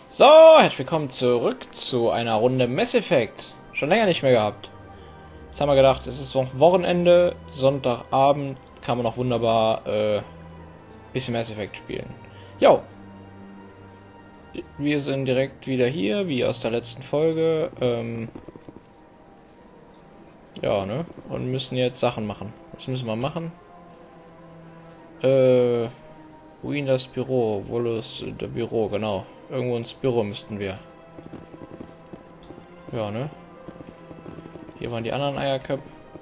So, herzlich willkommen zurück zu einer Runde Mass Effect. Schon länger nicht mehr gehabt. Jetzt haben wir gedacht, es ist noch Wochenende, Sonntagabend, kann man noch wunderbar bisschen Mass Effect spielen. Jo. Wir sind direkt wieder hier, wie aus der letzten Folge. Ja, ne? Und müssen jetzt Sachen machen. Was müssen wir machen? Wohin das Büro? Wo ist das Büro? Genau. Irgendwo ins Büro müssten wir. Ja, ne? Hier waren die anderen Eierköpfe.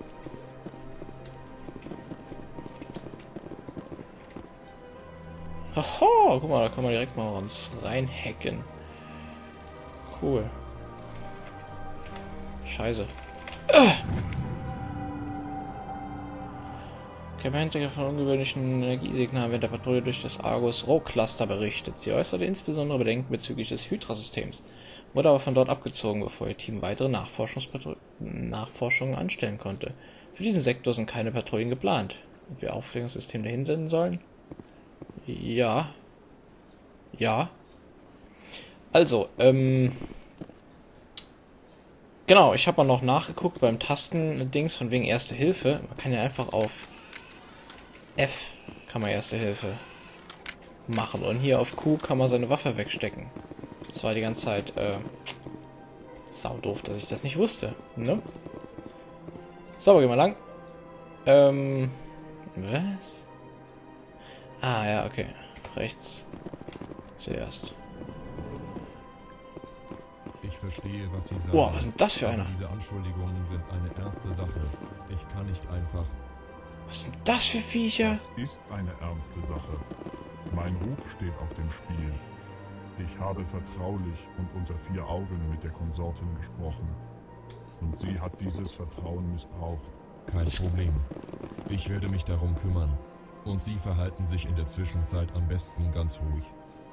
Hoho, guck mal, da können wir direkt mal uns reinhacken. Cool. Scheiße. Hintergrund von ungewöhnlichen Energiesignalen während der Patrouille durch das Argus Row Cluster berichtet. Sie äußerte insbesondere Bedenken bezüglich des Hydra-Systems, wurde aber von dort abgezogen, bevor ihr Team weitere Nachforschungen anstellen konnte. Für diesen Sektor sind keine Patrouillen geplant. Ob wir Aufklärungssystem dahin senden sollen? Ja. Ja. Also, genau, ich habe mal noch nachgeguckt beim Tasten-Dings von wegen Erste Hilfe. Man kann ja einfach auf F kann man Erste Hilfe machen. Und hier auf Q kann man seine Waffe wegstecken. Das war die ganze Zeit, saudoof, dass ich das nicht wusste. Ne? So, aber gehen wir lang. Was? Ah, ja, okay. Rechts. Zuerst. Ich verstehe, was Sie sagen. Boah, was ist denn das für einer? Diese Anschuldigungen sind eine ernste Sache. Ich kann nicht einfach... Was sind das für Viecher? Das ist eine ernste Sache. Mein Ruf steht auf dem Spiel. Ich habe vertraulich und unter 4 Augen mit der Konsortin gesprochen. Und sie hat dieses Vertrauen missbraucht. Kein Problem. Ich werde mich darum kümmern. Und Sie verhalten sich in der Zwischenzeit am besten ganz ruhig.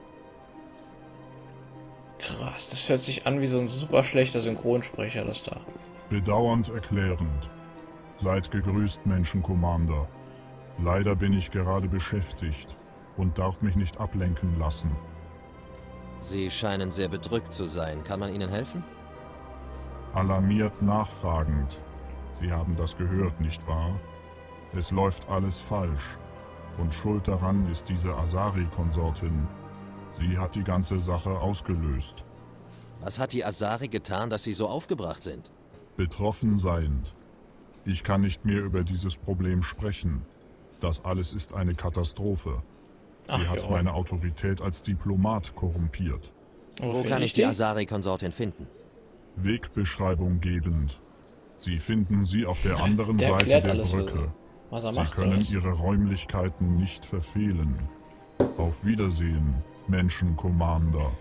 Krass, das hört sich an wie so ein super schlechter Synchronsprecher, das da. Bedauernd erklärend. Seid gegrüßt, Menschen-Commander. Leider bin ich gerade beschäftigt und darf mich nicht ablenken lassen. Sie scheinen sehr bedrückt zu sein. Kann man Ihnen helfen? Alarmiert nachfragend. Sie haben das gehört, nicht wahr? Es läuft alles falsch. Und schuld daran ist diese Asari-Konsortin. Sie hat die ganze Sache ausgelöst. Was hat die Asari getan, dass Sie so aufgebracht sind? Betroffen seiend. Ich kann nicht mehr über dieses Problem sprechen. Das alles ist eine Katastrophe. Sie hat meine Autorität als Diplomat korrumpiert. Wo kann ich die Asari-Konsortin finden? Wegbeschreibung gebend. Sie finden sie auf der anderen Seite der Brücke. Was er Sie macht, können ihre Räumlichkeiten nicht verfehlen. Auf Wiedersehen, Menschen-Commander.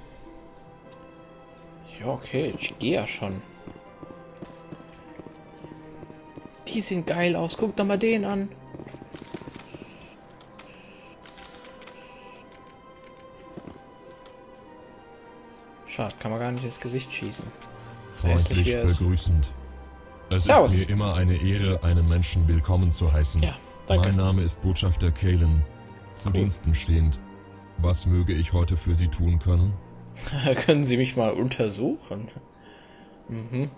Ja, okay, ich gehe ja schon. Die sehen geil aus. Guck doch mal den an. Schade, kann man gar nicht ins Gesicht schießen. Freundlich begrüßend. Es Servus. ist mir immer eine Ehre, einen Menschen willkommen zu heißen. Ja, danke. Mein Name ist Botschafter Kalen. Zu Diensten stehend. Was möge ich heute für Sie tun können? Können Sie mich mal untersuchen? Mhm.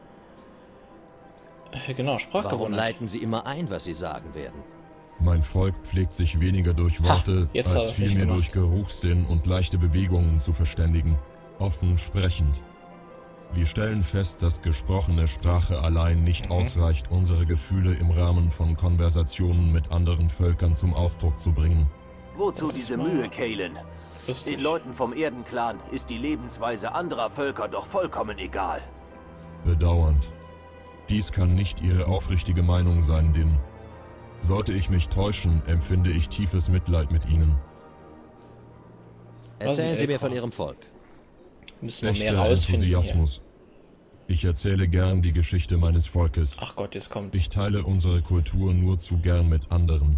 Genau, Sprachgewohnheit. Warum leiten Sie immer ein, was Sie sagen werden? Mein Volk pflegt sich weniger durch Worte, als vielmehr durch Geruchssinn und leichte Bewegungen zu verständigen. Offen sprechend. Wir stellen fest, dass gesprochene Sprache allein nicht ausreicht, unsere Gefühle im Rahmen von Konversationen mit anderen Völkern zum Ausdruck zu bringen. Wozu diese Mühe, Kalen? Den Leuten vom Erdenclan ist die Lebensweise anderer Völker doch vollkommen egal. Bedauernd. Dies kann nicht Ihre aufrichtige Meinung sein, Din. Sollte ich mich täuschen, empfinde ich tiefes Mitleid mit Ihnen. Erzählen Sie mir von Ihrem Volk. Müssen wir mehr rausfinden. Enthusiasmus. Ich erzähle gern die Geschichte meines Volkes. Ach Gott, jetzt kommt. Ich teile unsere Kultur nur zu gern mit anderen.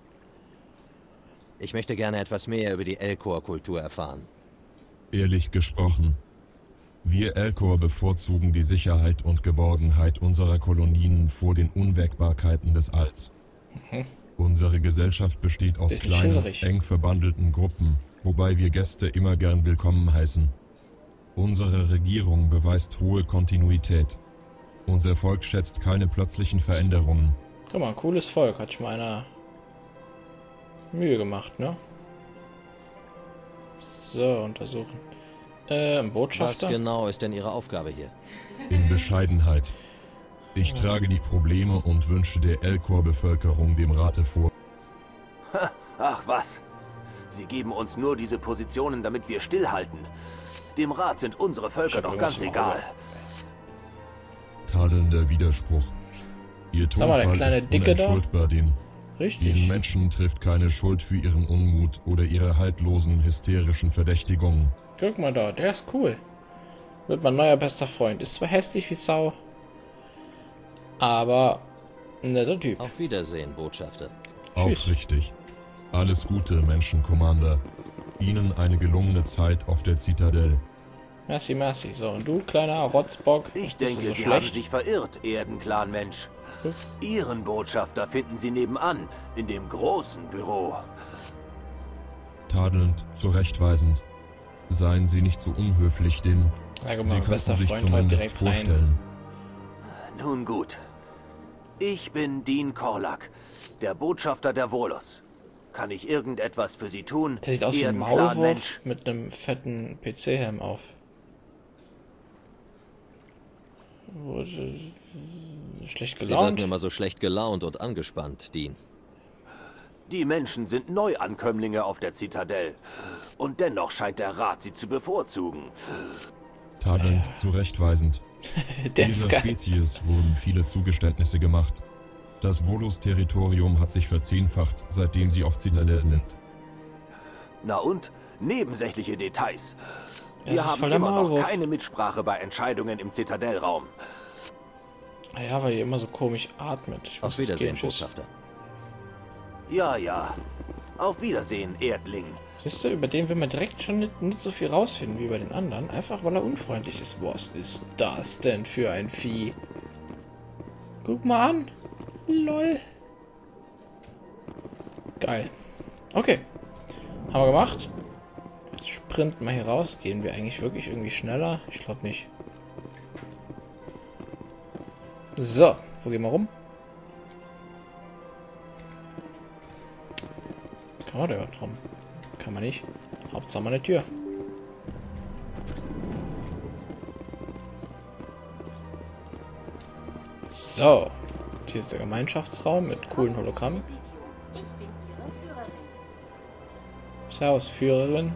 Ich möchte gerne etwas mehr über die Elcor-Kultur erfahren. Ehrlich gesprochen, wir Elcor bevorzugen die Sicherheit und Geborgenheit unserer Kolonien vor den Unwägbarkeiten des Alls. Unsere Gesellschaft besteht aus kleinen, eng verbandelten Gruppen, wobei wir Gäste immer gern willkommen heißen. Unsere Regierung beweist hohe Kontinuität. Unser Volk schätzt keine plötzlichen Veränderungen. Guck mal, ein cooles Volk. Hat sich mal einer Mühe gemacht, ne? So, untersuchen. Botschafter. Was genau ist denn Ihre Aufgabe hier? In Bescheidenheit. Ich trage die Probleme und Wünsche der Elcor-Bevölkerung dem Rate vor. Ach was. Sie geben uns nur diese Positionen, damit wir stillhalten. Dem Rat sind unsere Völker doch ganz egal. Tadelnder Widerspruch. Ihr Tonfall ist unentschuldbar, den Menschen trifft keine Schuld für ihren Unmut oder ihre haltlosen, hysterischen Verdächtigungen. Guck mal da, der ist cool. Wird mein neuer bester Freund. Ist zwar hässlich wie Sau, aber ein netter Typ. Auf Wiedersehen, Botschafter. Aufrichtig. Alles Gute, Menschen-Commander. Ihnen eine gelungene Zeit auf der Zitadelle. Merci, merci. So, und du, kleiner Rotzbock? Ich denke, Sie haben sich verirrt, Erdenclan-Mensch. Ihren Botschafter finden Sie nebenan, in dem großen Büro. Tadelnd, zurechtweisend. Seien Sie nicht so unhöflich, denn Sie könnten sich zumindest vorstellen. Nun gut. Ich bin Dean Korlak, der Botschafter der Volus. Kann ich irgendetwas für Sie tun? Der sieht aus wie ein Maulwurf mit einem fetten PC-Helm auf. Schlecht gelaunt. Sie wirken immer so schlecht gelaunt und angespannt, Dean. Die Menschen sind Neuankömmlinge auf der Zitadelle. Und dennoch scheint der Rat sie zu bevorzugen. Tadelnd, zurechtweisend. Dieser Spezies wurden viele Zugeständnisse gemacht. Das Volus-Territorium hat sich verzehnfacht, seitdem sie auf Zitadelle sind. Na und? Nebensächliche Details. Wir haben immer noch keine Mitsprache bei Entscheidungen im Zitadellraum. Ja, weil ihr immer so komisch atmet. Auf Wiedersehen, Botschafter. Ja, ja. Auf Wiedersehen, Erdling. Siehst du, über den will man direkt schon nicht so viel rausfinden wie über den anderen. Einfach, weil er unfreundlich ist. Was ist das denn für ein Vieh? Guck mal an. Lol. Geil. Okay. Haben wir gemacht. Jetzt sprinten wir hier raus. Gehen wir eigentlich wirklich irgendwie schneller? Ich glaube nicht. So. Wo gehen wir rum? Kann man da überhaupt rum? Kann man nicht. Hauptsache mal eine Tür. So. Hier ist der Gemeinschaftsraum mit coolen Hologrammen. Servus, Führerin.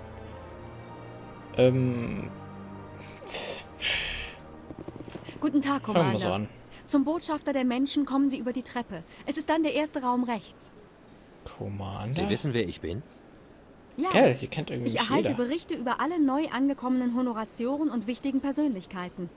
Guten Tag, Commander. Fangen wir so an. Zum Botschafter der Menschen kommen Sie über die Treppe. Es ist dann der erste Raum rechts. Commander? Sie wissen, wer ich bin? Ja. Gell, hier kennt irgendwie ich erhalte Berichte über alle neu angekommenen Honoratioren und wichtigen Persönlichkeiten.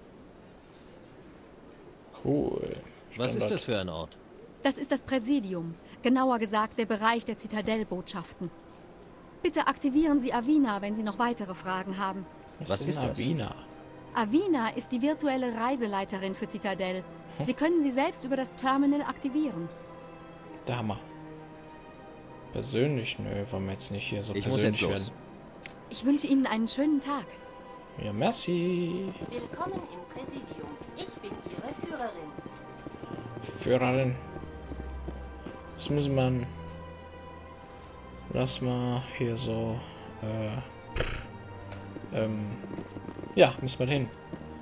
Cool. Was ist das für ein Ort? Das ist das Präsidium. Genauer gesagt, der Bereich der Zitadellbotschaften. Bitte aktivieren Sie Avina, wenn Sie noch weitere Fragen haben. Was ist das? Avina? Avina ist die virtuelle Reiseleiterin für Zitadelle. Sie können sie selbst über das Terminal aktivieren. Der Hammer. Persönlich? Nö, wollen wir jetzt nicht hier so persönlich muss jetzt los. werden. Ich wünsche Ihnen einen schönen Tag. Ja, merci. Willkommen im Präsidium. Ich bin Ihre Führerin. Führerin. Was muss man... Lass mal hier so... ja, müssen wir hin.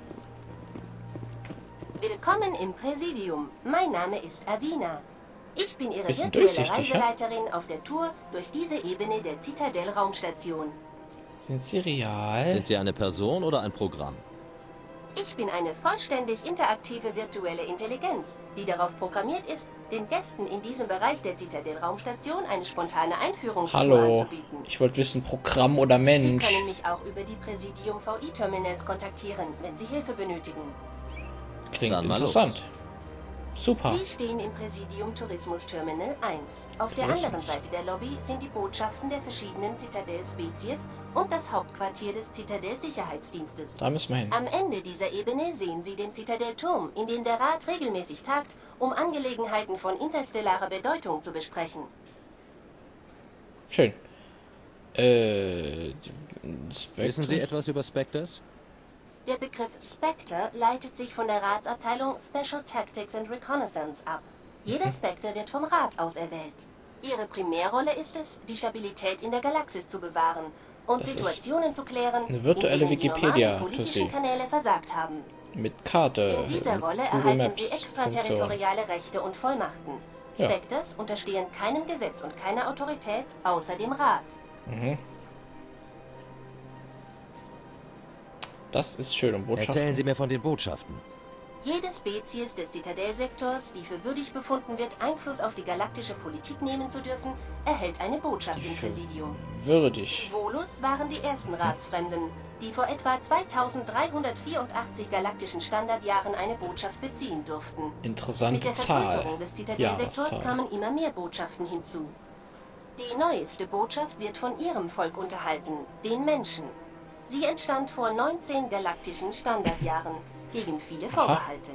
Willkommen im Präsidium. Mein Name ist Avina. Ich bin Ihre Bisschen virtuelle durchsichtig, Reiseleiterin auf der Tour durch diese Ebene der Zitadell-Raumstation. Sind Sie real? Sind Sie eine Person oder ein Programm? Ich bin eine vollständig interaktive virtuelle Intelligenz, die darauf programmiert ist, den Gästen in diesem Bereich der Zitadell-Raumstation eine spontane Einführungstour anzubieten. Ich wollte wissen, Programm oder Mensch. Sie können mich auch über die Präsidium VI-Terminals kontaktieren, wenn Sie Hilfe benötigen. Klingt interessant. Super. Sie stehen im Präsidium Tourismus Terminal 1. Auf der anderen Seite der Lobby sind die Botschaften der verschiedenen Zitadell-Spezies und das Hauptquartier des Zitadell-Sicherheitsdienstes. Da müssen wir hin. Am Ende dieser Ebene sehen Sie den Zitadell-Turm, in dem der Rat regelmäßig tagt, um Angelegenheiten von interstellarer Bedeutung zu besprechen. Schön. Wissen Sie etwas über Spectres? Der Begriff Spectre leitet sich von der Ratsabteilung Special Tactics and Reconnaissance ab. Jeder Spectre wird vom Rat auserwählt. Ihre Primärrolle ist es, die Stabilität in der Galaxis zu bewahren und Das Situationen zu klären, eine virtuelle in denen die Wikipedia, normalen politischen Kanäle versagt haben. Mit Karte. In dieser Rolle Google erhalten Maps sie extraterritoriale Rechte und Vollmachten. Ja. Spectres unterstehen keinem Gesetz und keiner Autorität außer dem Rat. Mhm. Das ist schön. Und Botschaften? Erzählen Sie mir von den Botschaften. Jede Spezies des Zitadellsektors, die für würdig befunden wird, Einfluss auf die galaktische Politik nehmen zu dürfen, erhält eine Botschaft im Präsidium. Würdig. Volus waren die ersten Ratsfremden, die vor etwa 2384 galaktischen Standardjahren eine Botschaft beziehen durften. Interessante Mit der Zahl. Vergrößerung des Zitadellsektors Jahreszahl. kamen immer mehr Botschaften hinzu. Die neueste Botschaft wird von ihrem Volk unterhalten, den Menschen. Sie entstand vor 19 galaktischen Standardjahren, gegen viele Vorbehalte.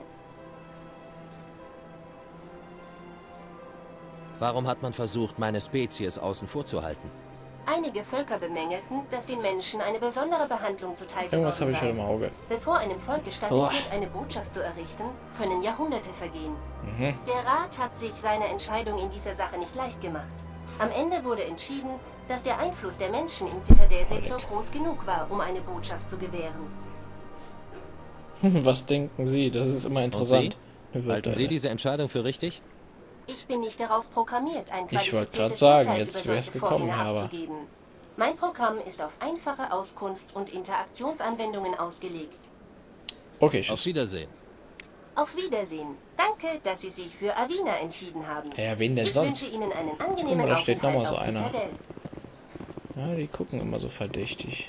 Warum hat man versucht, meine Spezies außen vor zu halten? Einige Völker bemängelten, dass den Menschen eine besondere Behandlung zuteil Irgendwas habe geworden ich schon im Auge. Bevor einem Volk gestattet Boah. wird, eine Botschaft zu errichten, können Jahrhunderte vergehen. Mhm. Der Rat hat sich seine Entscheidung in dieser Sache nicht leicht gemacht. Am Ende wurde entschieden, dass der Einfluss der Menschen im Zitadellsektor groß genug war, um eine Botschaft zu gewähren. Was denken Sie? Das ist immer interessant. Halten Sie diese Entscheidung für richtig? Ich bin nicht darauf programmiert, ein Ich wollte gerade qualifiziertes sagen, Urteil jetzt über wäre es solche gekommen, Vorgänge aber... abzugeben. Mein Programm ist auf einfache Auskunfts- und Interaktionsanwendungen ausgelegt. Okay, Auf tschüss. Wiedersehen. Auf Wiedersehen. Danke, dass Sie sich für Avina entschieden haben. Ja, wen denn Ich sonst? wünsche Ihnen einen Guck angenehmen mal, da steht noch mal Aufenthalt so auf einer. Zitadell. Ja, die gucken immer so verdächtig.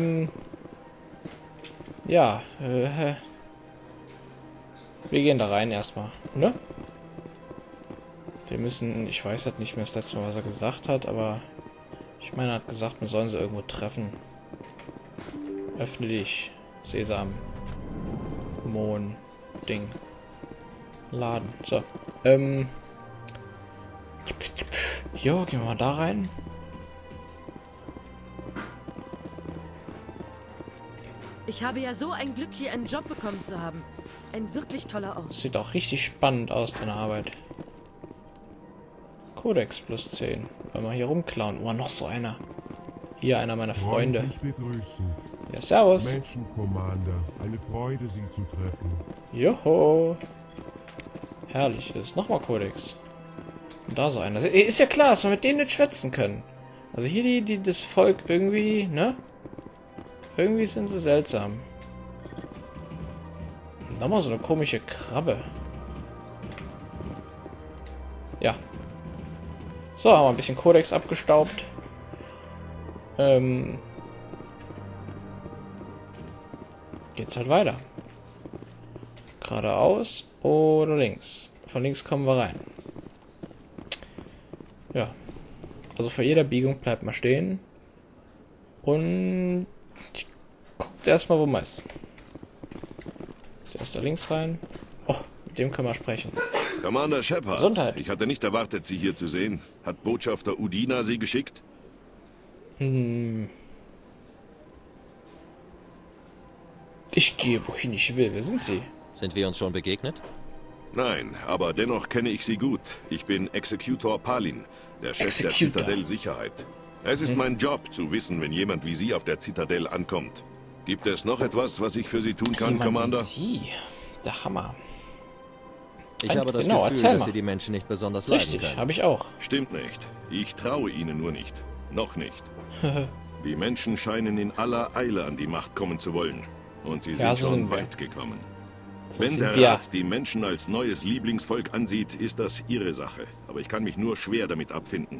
Ja, wir gehen da rein erstmal, ne? Wir müssen, ich weiß halt nicht mehr das letzte Mal, was er gesagt hat, aber ich meine, er hat gesagt, wir sollen sie irgendwo treffen. Öffne dich, Sesam. Mohn, Ding. Laden, so. Jo, gehen wir mal da rein. Ich habe ja so ein Glück, hier einen Job bekommen zu haben. Ein wirklich toller Ort. Sieht auch richtig spannend aus, deine Arbeit. Codex plus 10. Wollen wir hier rumklauen? Oh, noch so einer. Hier einer meiner Freunde. Freundlich begrüßen. Ja, servus. Menschencommander, eine Freude, Sie zu treffen. Joho. Herrlich. Das ist nochmal Codex. Und da so einer. Ist ja klar, dass wir mit denen nicht schwätzen können. Also hier das Volk irgendwie, ne? Irgendwie sind sie seltsam. Nochmal so eine komische Krabbe. Ja. So, haben wir ein bisschen Codex abgestaubt. Geht's halt weiter. Geradeaus oder links. Von links kommen wir rein. Ja. Also vor jeder Biegung bleibt mal stehen. Und guckt erstmal, wo man ist. Zuerst da links rein. Oh, mit dem können wir sprechen. Commander Shepard, Gesundheit. ich hatte nicht erwartet, Sie hier zu sehen. Hat Botschafter Udina Sie geschickt? Ich gehe, wohin ich will. Wer sind Sie? Sind wir uns schon begegnet? Nein, aber dennoch kenne ich Sie gut. Ich bin Executor Palin, der Chef der Executor. Zitadell-Sicherheit. Es ist mein Job, zu wissen, wenn jemand wie Sie auf der Zitadell ankommt. Gibt es noch etwas, was ich für Sie tun kann, Jemand Commander? wie Sie. Der Hammer. Ich habe das Genau, Gefühl, erzähl dass mal. Sie die Menschen nicht besonders leiden Richtig, können. habe ich auch. Stimmt nicht. Ich traue Ihnen nur nicht. Noch nicht. Die Menschen scheinen in aller Eile an die Macht kommen zu wollen. Und sie sind Ja, so schon sind wir. weit gekommen. So Wenn sind der wir. Rat die Menschen als neues Lieblingsvolk ansieht, ist das ihre Sache. Aber ich kann mich nur schwer damit abfinden.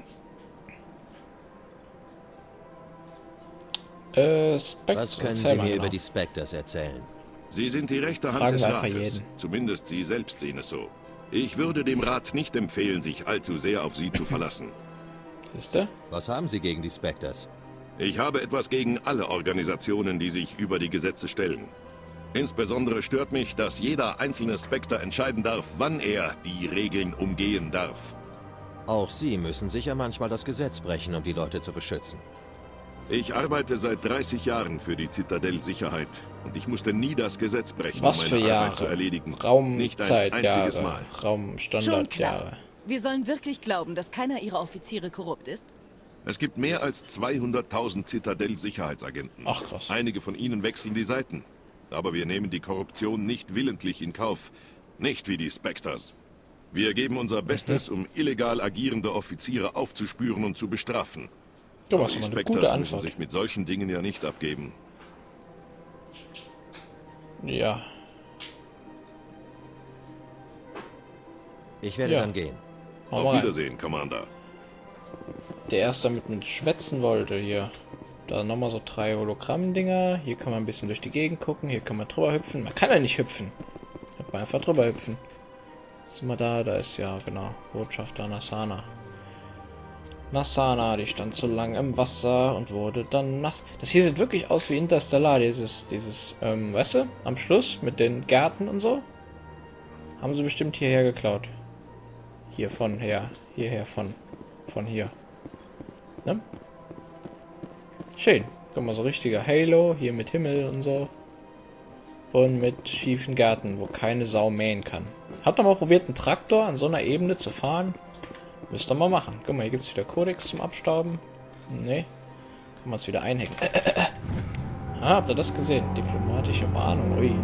Specs, Was können erzähl Sie mal mir genau. über die Spectres erzählen? Sie sind die rechte Hand Fragen des wir einfach Rates. jeden. Zumindest Sie selbst sehen es so. Ich würde dem Rat nicht empfehlen, sich allzu sehr auf Sie zu verlassen. Siehste? Was haben Sie gegen die Spectres? Ich habe etwas gegen alle Organisationen, die sich über die Gesetze stellen. Insbesondere stört mich, dass jeder einzelne Spectre entscheiden darf, wann er die Regeln umgehen darf. Auch Sie müssen sicher manchmal das Gesetz brechen, um die Leute zu beschützen. Ich arbeite seit 30 Jahren für die Zitadell-Sicherheit und ich musste nie das Gesetz brechen, Was um für meine Jahre? Arbeit zu erledigen. Raumzeitjahre, Schon Raumstandardjahre. klar. Wir sollen wirklich glauben, dass keiner ihrer Offiziere korrupt ist? Es gibt mehr als 200.000 Zitadell-Sicherheitsagenten. Ach krass. Einige von ihnen wechseln die Seiten. Aber wir nehmen die Korruption nicht willentlich in Kauf. Nicht wie die Spectres. Wir geben unser Bestes, um illegal agierende Offiziere aufzuspüren und zu bestrafen. Du Aber machst die mal eine gute Spectres müssen Antwort. sich mit solchen Dingen ja nicht abgeben. Ja. Ich werde Ja. dann gehen. Hau Auf mal rein. Wiedersehen, Commander. Der erste damit mit schwätzen wollte hier. Da nochmal so 3 Hologramm-Dinger. Hier kann man ein bisschen durch die Gegend gucken. Hier kann man drüber hüpfen. Man kann ja nicht hüpfen. Man kann einfach drüber hüpfen. Sind wir da? Da ist ja, genau. Botschafter Nassana. Nassana, die stand so lang im Wasser und wurde dann nass. Das hier sieht wirklich aus wie Interstellar. Dieses, weißt du, am Schluss mit den Gärten und so. Haben sie bestimmt hierher geklaut. Hiervon her. Hierher von hier. Ne? Schön. Guck mal, so richtiger Halo. Hier mit Himmel und so. Und mit schiefen Gärten, wo keine Sau mähen kann. Habt ihr mal probiert, einen Traktor an so einer Ebene zu fahren? Müsst ihr mal machen. Guck mal, hier gibt es wieder Kodex zum Abstauben. Ne. Kann man es wieder einhängen. Ah, habt ihr das gesehen? Diplomatische Warnung. Ui.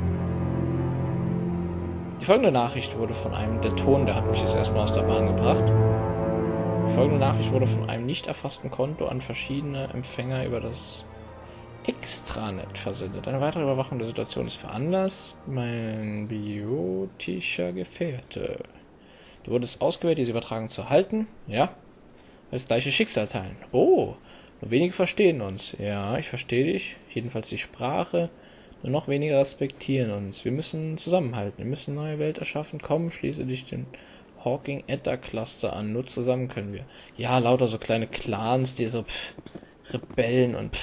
Die folgende Nachricht wurde von einem... Der Ton, der hat mich jetzt erstmal aus der Bahn gebracht. Die folgende Nachricht wurde von einem nicht erfassten Konto an verschiedene Empfänger über das Extranet versendet. Eine weitere Überwachung der Situation ist veranlasst. Mein biotischer Gefährte. Du wurdest ausgewählt, diese Übertragung zu halten. Ja. Das gleiche Schicksal teilen. Oh, nur wenige verstehen uns. Ja, ich verstehe dich. Jedenfalls die Sprache. Nur noch weniger respektieren uns. Wir müssen zusammenhalten. Wir müssen eine neue Welt erschaffen. Komm, schließe dich den Hawking Edda Cluster an. Nur zusammen können wir. Ja, lauter so kleine Clans, die so Rebellen und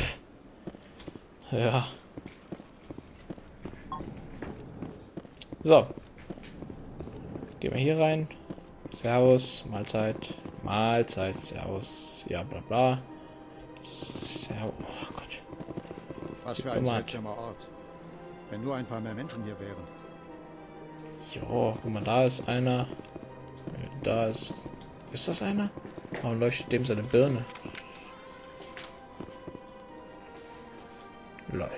Ja. So. Gehen wir hier rein. Servus, Mahlzeit. Mahlzeit, Servus. Ja, bla bla. Servus. Oh Gott. Was für ein seltsamer Ort. Wenn nur ein paar mehr Menschen hier wären. Jo, guck mal, da ist einer. Da ist... Ist das einer? Warum leuchtet dem seine Birne? Lol.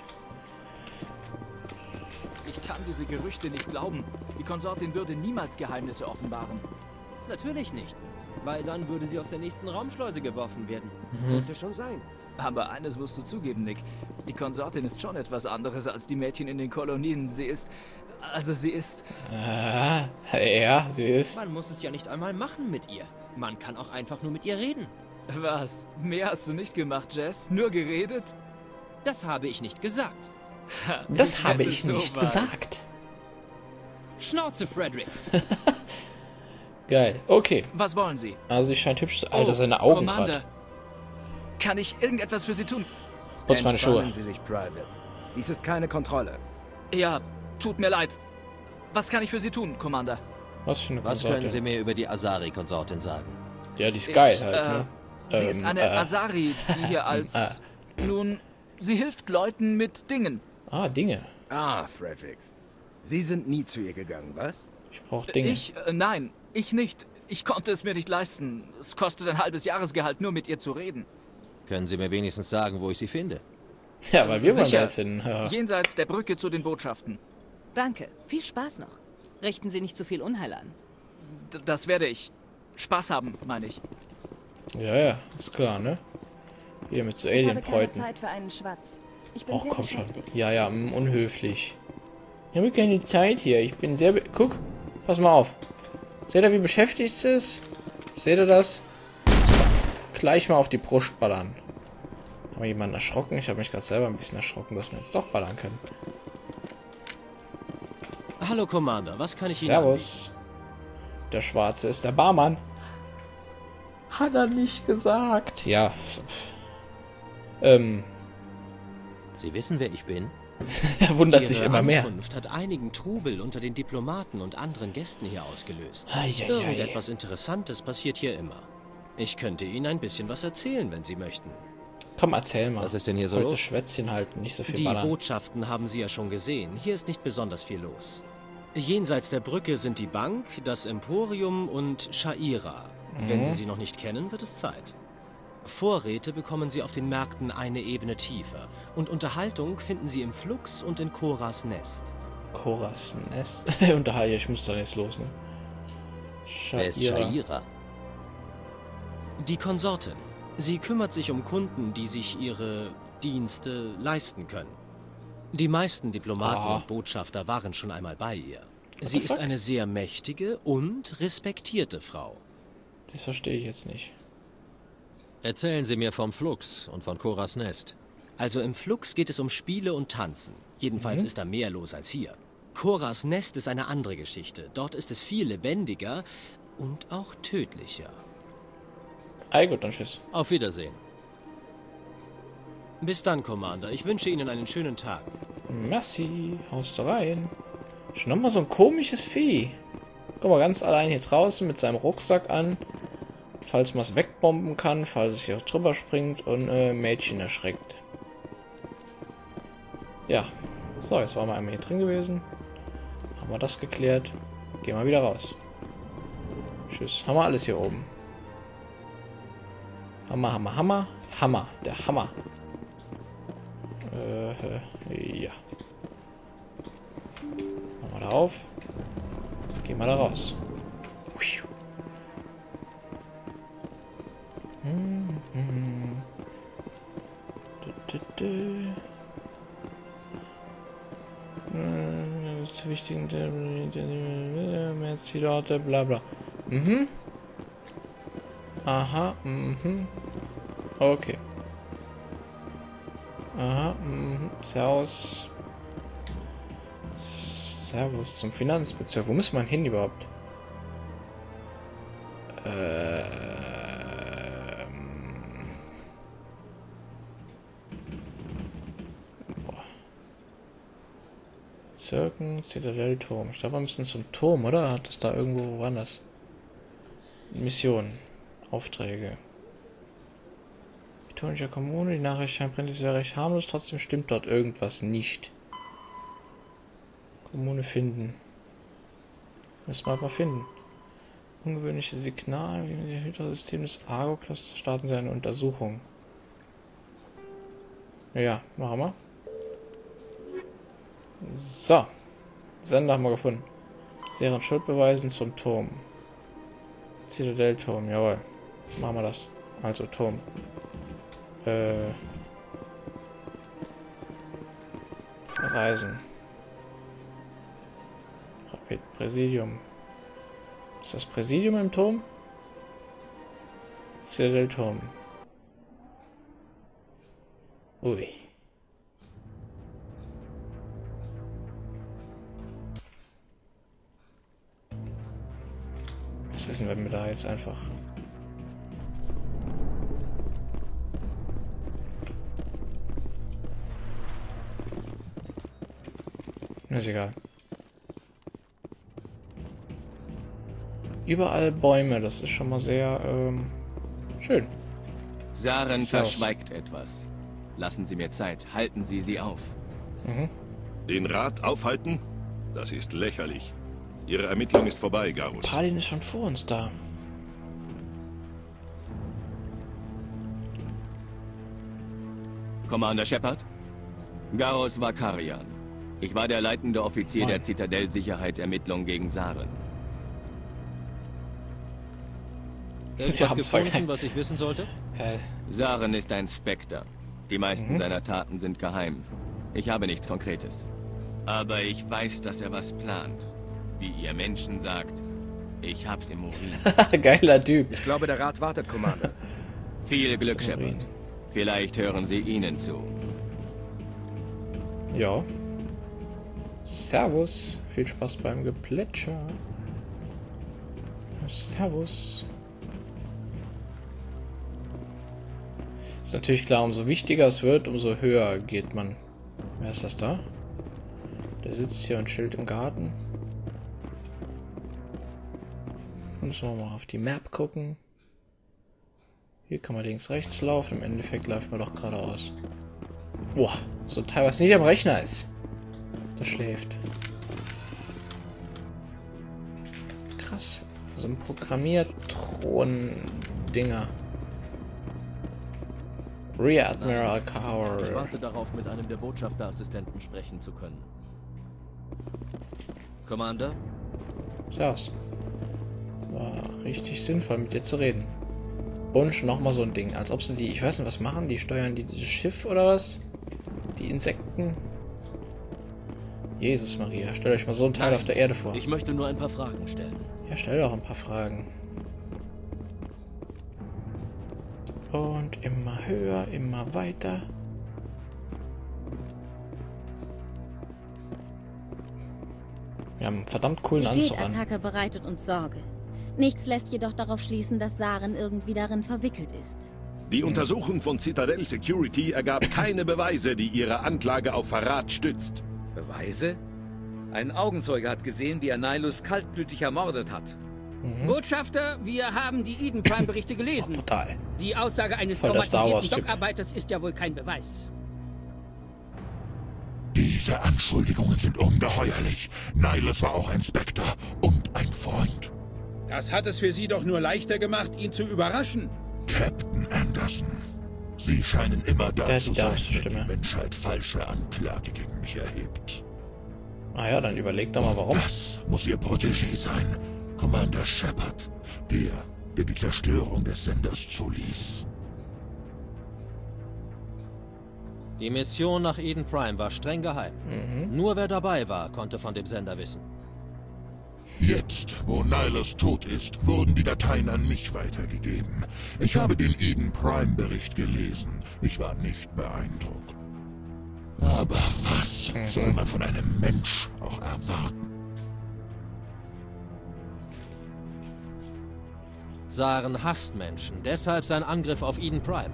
Ich kann diese Gerüchte nicht glauben. Die Konsortin würde niemals Geheimnisse offenbaren. Natürlich nicht. Weil dann würde sie aus der nächsten Raumschleuse geworfen werden. Könnte schon sein. Aber eines musst du zugeben, Nick. Die Konsortin ist schon etwas anderes als die Mädchen in den Kolonien. Sie ist... Also sie ist... Ja, sie ist... Man muss es ja nicht einmal machen mit ihr. Man kann auch einfach nur mit ihr reden. Was? Mehr hast du nicht gemacht, Jess? Nur geredet? Das habe ich nicht gesagt. Das habe ich nicht gesagt. Schnauze, Fredericks. Geil, okay. Was wollen Sie? Also, sie scheint hübsch zu... Alter, seine Augen Commander. Kann ich irgendetwas für Sie tun? Putz meine Schuhe. Entspannen Sie sich, Private. Dies ist keine Kontrolle. Ja, tut mir leid. Was kann ich für Sie tun, Commander? Was für eine Was können Sie mir über die Asari-Konsortin sagen? Ja, die ist geil halt, ne? Sie ist eine Asari, die hier als... Nun, sie hilft Leuten mit Dingen. Ah, Dinge. Ah, Fredericks. Sie sind nie zu ihr gegangen, was? Ich brauche Dinge. Nein, ich nicht. Ich konnte es mir nicht leisten. Es kostet ein halbes Jahresgehalt, nur mit ihr zu reden. Können Sie mir wenigstens sagen, wo ich sie finde? Ja, weil wir wollen jetzt hin. Ja. Jenseits der Brücke zu den Botschaften. Danke. Viel Spaß noch. Richten Sie nicht zu viel Unheil an. Das werde ich. Spaß haben, meine ich. Ja, ist klar, ne? Hier mit so Alien-Bräuten. Ich habe keine Zeit für einen Schwatz. Ich bin sehr komm schon. beschäftigt. Ja, unhöflich. Ich habe keine Zeit hier. Ich bin sehr... Guck, pass mal auf. Seht ihr, wie beschäftigt es ist? Seht ihr das? Gleich mal auf die Brust ballern. Haben wir jemanden erschrocken? Ich habe mich gerade selber ein bisschen erschrocken, dass wir jetzt doch ballern können. Hallo, Commander. Was kann ich Ihnen Servus. Der Schwarze ist der Barmann. Hat er nicht gesagt. Ja. Sie wissen, wer ich bin? Er wundert sich immer mehr. Ihre Ankunft hat einigen Trubel unter den Diplomaten und anderen Gästen hier ausgelöst. Irgendetwas Interessantes passiert hier immer. Ich könnte Ihnen ein bisschen was erzählen, wenn Sie möchten. Komm, erzähl mal. Was ist denn hier so Heute los? Schwätzchen halten, nicht so viel Die ballern. Botschaften haben Sie ja schon gesehen. Hier ist nicht besonders viel los. Jenseits der Brücke sind die Bank, das Emporium und Sha'ira. Wenn Sie sie noch nicht kennen, wird es Zeit. Vorräte bekommen Sie auf den Märkten eine Ebene tiefer. Und Unterhaltung finden Sie im Flux und in Koras Nest. Koras Nest? Unterhalte, ich muss da jetzt los, ne? Wer ist Sha'ira? Die Konsortin. Sie kümmert sich um Kunden, die sich ihre Dienste leisten können. Die meisten Diplomaten und Botschafter waren schon einmal bei ihr. Sie ist eine sehr mächtige und respektierte Frau. Das verstehe ich jetzt nicht. Erzählen Sie mir vom Flux und von Koras Nest. Also im Flux geht es um Spiele und Tanzen. Jedenfalls ist da mehr los als hier. Koras Nest ist eine andere Geschichte. Dort ist es viel lebendiger und auch tödlicher. Gut, dann tschüss. Auf Wiedersehen. Bis dann, Commander. Ich wünsche Ihnen einen schönen Tag. Merci. Haust rein. Schon nochmal so ein komisches Vieh. Guck mal, ganz allein hier draußen mit seinem Rucksack an. Falls man es wegbomben kann, falls es hier auch drüber springt und Mädchen erschreckt. Ja. So, jetzt waren wir einmal hier drin gewesen. Haben wir das geklärt. Gehen wir wieder raus. Tschüss. Haben wir alles hier oben. Hammer, Hammer, Hammer. Hammer. Der Hammer. Ja. Machen wir da auf. Gehen wir da raus. Zu wichtigen mehr Zielorte, bla bla. Aha, okay. Aha, Servus. Servus zum Finanzbezirk. Wo muss man hin überhaupt? Bezirken, Zitadellturm. Ich glaube, wir müssen zum Turm, oder? Hat das da irgendwo woanders? Missionen. Aufträge. Tonischer Kommune, die Nachricht scheint prinzipiell recht harmlos, trotzdem stimmt dort irgendwas nicht. Kommune finden. Müssen wir aber finden. Ungewöhnliches Signal, wie das Hydra-System des Argo-Clusters starten sie eine Untersuchung. Ja, machen wir. So. Sender haben wir gefunden. Serien Schuldbeweisen zum Turm. Zitadellturm, jawohl. Machen wir das. Also Turm. Reisen. Präsidium. Ist das Präsidium im Turm? Zitadellturm. Ui. Was ist denn, wenn wir da jetzt einfach... Ist egal. Überall Bäume, das ist schon mal sehr schön. Saren verschweigt etwas. Lassen Sie mir Zeit, halten Sie sie auf. Den Rat aufhalten? Das ist lächerlich. Ihre Ermittlung ist vorbei, Garus. Palin ist schon vor uns da. Commander Shepard? Garus Vakarian. Ich war der leitende Offizier der Zitadell-Sicherheit-Ermittlung gegen Saren. Irgendwas gefunden, was ich wissen sollte? Saren ist ein Spectre. Die meisten seiner Taten sind geheim. Ich habe nichts Konkretes. Aber ich weiß, dass er was plant. Wie ihr Menschen sagt, ich hab's im Urin. Geiler Typ. Ich glaube, der Rat wartet, Commander. Viel Glück, Shepard. Vielleicht hören Sie ihnen zu. Ja. Servus. Viel Spaß beim Geplätscher. Servus. Ist natürlich klar, umso wichtiger es wird, umso höher geht man. Wer ist das da? Der sitzt hier und chillt im Garten. Müssen wir mal auf die Map gucken. Hier kann man links, rechts laufen. Im Endeffekt läuft man doch geradeaus. Boah, so ein Teil, was nicht am Rechner ist. Das schläft. Krass. So ein Programmierthron-Dinger. Rear Admiral Carr. Ich warte darauf, mit einem der Botschafterassistenten sprechen zu können. Commander? Servus. War richtig sinnvoll, mit dir zu reden. Und nochmal so ein Ding, als ob sie die, ich weiß nicht, was machen, die steuern die das Schiff oder was? Die Insekten? Jesus Maria, stellt euch mal so ein Teil auf der Erde vor. Ich möchte nur ein paar Fragen stellen. Ja, stell doch ein paar Fragen. Und immer höher, immer weiter. Wir haben einen verdammt coolen Anzug an. Die Attacke bereitet uns Sorge. Nichts lässt jedoch darauf schließen, dass Saren irgendwie darin verwickelt ist. Die Untersuchung von Citadel Security ergab keine Beweise, die ihre Anklage auf Verrat stützt. Beweise? Ein Augenzeuge hat gesehen, wie er Nihilus kaltblütig ermordet hat. Botschafter, wir haben die Eden Prime-Berichte gelesen. Total. Die Aussage eines traumatisierten Dockarbeiters ist ja wohl kein Beweis. Diese Anschuldigungen sind ungeheuerlich. Nihilus war auch ein Spectre und ein Freund. Das hat es für Sie doch nur leichter gemacht, ihn zu überraschen. Captain Anderson, Sie scheinen immer da zu sein, wenn die Menschheit falsche Anklage gegen mich erhebt. Ah ja, dann überlegt doch mal, warum. Das muss Ihr Protégé sein, Commander Shepard, der die Zerstörung des Senders zuließ. Die Mission nach Eden Prime war streng geheim. Nur wer dabei war, konnte von dem Sender wissen. Jetzt, wo Nihilus tot ist, wurden die Dateien an mich weitergegeben. Ich habe den Eden Prime-Bericht gelesen. Ich war nicht beeindruckt. Aber was soll man von einem Mensch auch erwarten? Saren hasst Menschen, deshalb sein Angriff auf Eden Prime.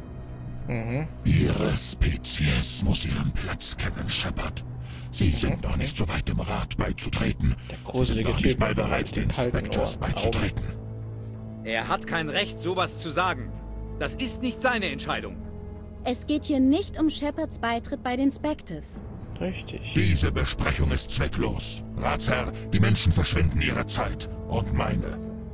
Ihre Spezies muss ihren Platz kennen, Shepard. Sie sind noch nicht so weit, dem Rat beizutreten. Der gruselige Typ nicht mal bereit, den Spectres beizutreten. Er hat kein Recht, sowas zu sagen. Das ist nicht seine Entscheidung. Es geht hier nicht um Shepards Beitritt bei den Spectres. Richtig. Diese Besprechung ist zwecklos. Ratsherr, die Menschen verschwenden ihre Zeit. Und meine.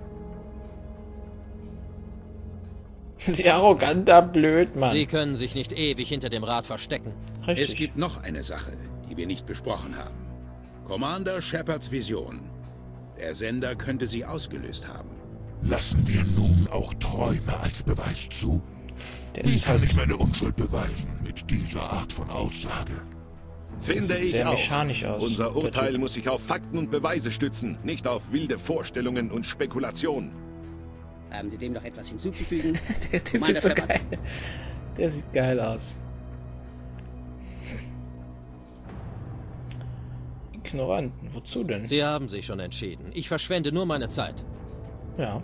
Sie arroganter Blödmann. Sie können sich nicht ewig hinter dem Rat verstecken. Richtig. Es gibt noch eine Sache, die wir nicht besprochen haben. Commander Shepards Vision. Der Sender könnte sie ausgelöst haben. Lassen wir nun auch Träume als Beweis zu? Wie kann ich meine Unschuld beweisen mit dieser Art von Aussage? Finde ich sehr auch. mechanisch aus. Unser Urteil muss sich auf Fakten und Beweise stützen, nicht auf wilde Vorstellungen und Spekulationen. Haben Sie dem noch etwas hinzuzufügen? Der Typ ist so geil. Der sieht geil aus. Ignoranten, wozu denn? Sie haben sich schon entschieden. Ich verschwende nur meine Zeit. Ja.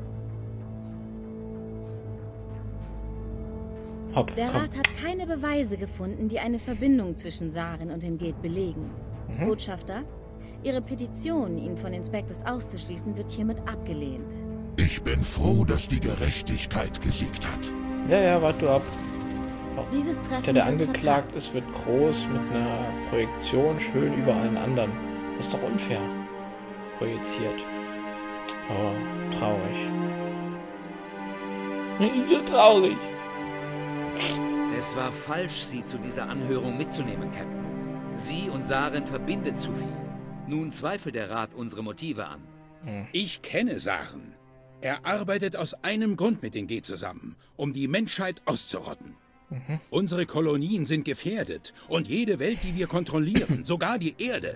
Hopp, Der Rat hat keine Beweise gefunden, die eine Verbindung zwischen Saren und den Gate belegen. Botschafter, Ihre Petition, ihn von den Spectres auszuschließen, wird hiermit abgelehnt. Ich bin froh, dass die Gerechtigkeit gesiegt hat. Ja, warte du ab. Oh. Dieses Treffen Der angeklagt ist, wird groß mit einer Projektion schön über allen anderen. Das ist doch unfair. Projiziert. Oh, traurig. So traurig. Es war falsch, Sie zu dieser Anhörung mitzunehmen, Captain. Sie und Saren verbindet zu viel. Nun zweifelt der Rat unsere Motive an. Ich kenne Saren. Er arbeitet aus einem Grund mit den G zusammen, um die Menschheit auszurotten. Unsere Kolonien sind gefährdet und jede Welt, die wir kontrollieren, sogar die Erde.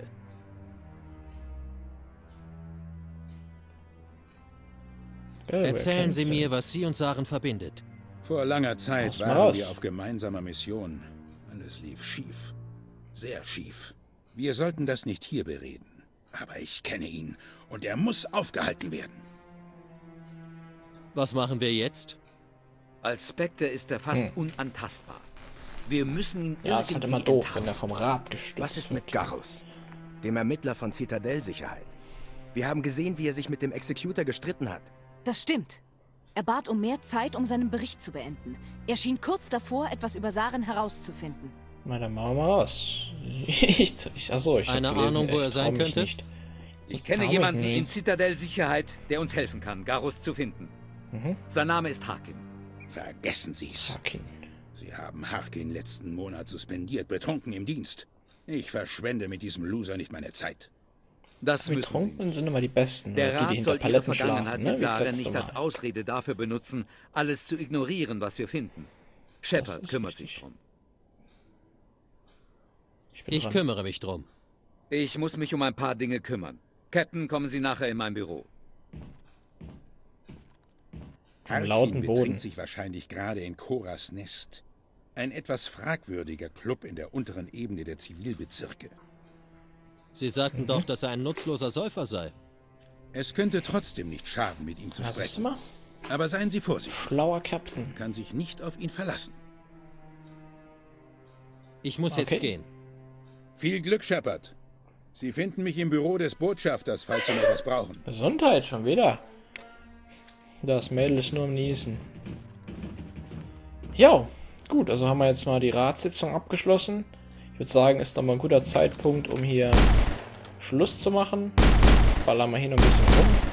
Erzählen Sie mir, was Sie und Saren verbindet. Vor langer Zeit waren wir auf gemeinsamer Mission. Und es lief schief. Sehr schief. Wir sollten das nicht hier bereden. Aber ich kenne ihn und er muss aufgehalten werden. Was machen wir jetzt? Als Spectre ist er fast unantastbar. Wir müssen ihn Ja, ist halt immer doof, wenn er vom Rat gestützt Was ist mit Garrus, dem Ermittler von Citadel-Sicherheit? Wir haben gesehen, wie er sich mit dem Executor gestritten hat. Das stimmt. Er bat um mehr Zeit, um seinen Bericht zu beenden. Er schien kurz davor, etwas über Saren herauszufinden. Na, dann machen wir mal raus. Eine Ahnung, wo er sein könnte? Ich kenne jemanden in Citadel-Sicherheit, der uns helfen kann, Garrus zu finden. Sein Name ist Harkin. Vergessen Sie's. Harkin. Sie haben Harkin letzten Monat suspendiert, betrunken im Dienst. Ich verschwende mit diesem Loser nicht meine Zeit. Das müssen Betrunkenen sind immer die Besten. Der Rat die soll ihre Paletten Vergangenheit schlafen, mit Saren nicht nicht als Ausrede dafür benutzen, alles zu ignorieren, was wir finden. Shepard kümmert sich drum. Ich kümmere mich drum. Ich muss mich um ein paar Dinge kümmern. Captain, kommen Sie nachher in mein Büro. Harkin betrinkt sich wahrscheinlich gerade in Koras Nest. Ein etwas fragwürdiger Club in der unteren Ebene der Zivilbezirke. Sie sagten doch, dass er ein nutzloser Säufer sei. Es könnte trotzdem nicht schaden, mit ihm zu sprechen. Aber seien Sie vorsichtig. Schlauer Captain. Man kann sich nicht auf ihn verlassen. Ich muss jetzt gehen. Viel Glück, Shepard. Sie finden mich im Büro des Botschafters, falls Sie noch was brauchen. Gesundheit, schon wieder. Das Mädel ist nur am Niesen. Ja, gut, also haben wir jetzt mal die Ratssitzung abgeschlossen. Ich würde sagen, ist nochmal ein guter Zeitpunkt, um hier Schluss zu machen. Ballern wir hier noch ein bisschen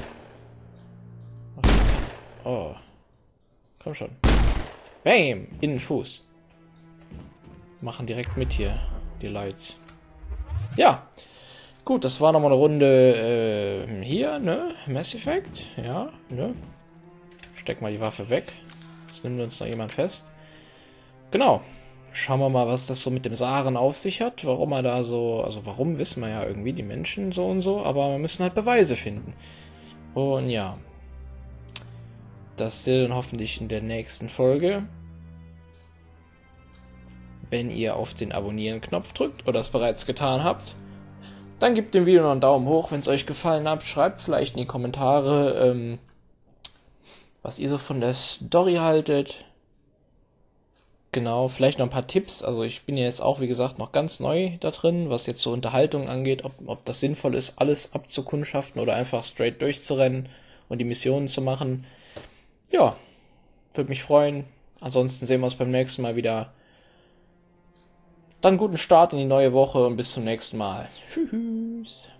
rum. Oh. Komm schon. Bam! In den Fuß. Machen direkt mit hier, die Lights. Ja. Gut, das war nochmal eine Runde hier, ne? Mass Effect. Ja, ne? Steck mal die Waffe weg. Jetzt nimmt uns noch jemand fest. Genau. Schauen wir mal, was das so mit dem Saren auf sich hat. Warum er da so... Also warum, wissen wir ja irgendwie, die Menschen so und so. Aber wir müssen halt Beweise finden. Und ja. Das seht ihr dann hoffentlich in der nächsten Folge. Wenn ihr auf den Abonnieren-Knopf drückt oder es bereits getan habt, dann gebt dem Video noch einen Daumen hoch, wenn es euch gefallen hat. Schreibt vielleicht in die Kommentare, was ihr so von der Story haltet. Genau, vielleicht noch ein paar Tipps. Also ich bin ja jetzt auch, wie gesagt, noch ganz neu da drin, was jetzt so Unterhaltung angeht, ob das sinnvoll ist, alles abzukundschaften oder einfach straight durchzurennen und die Missionen zu machen. Ja, würde mich freuen. Ansonsten sehen wir uns beim nächsten Mal wieder. Dann guten Start in die neue Woche und bis zum nächsten Mal. Tschüss.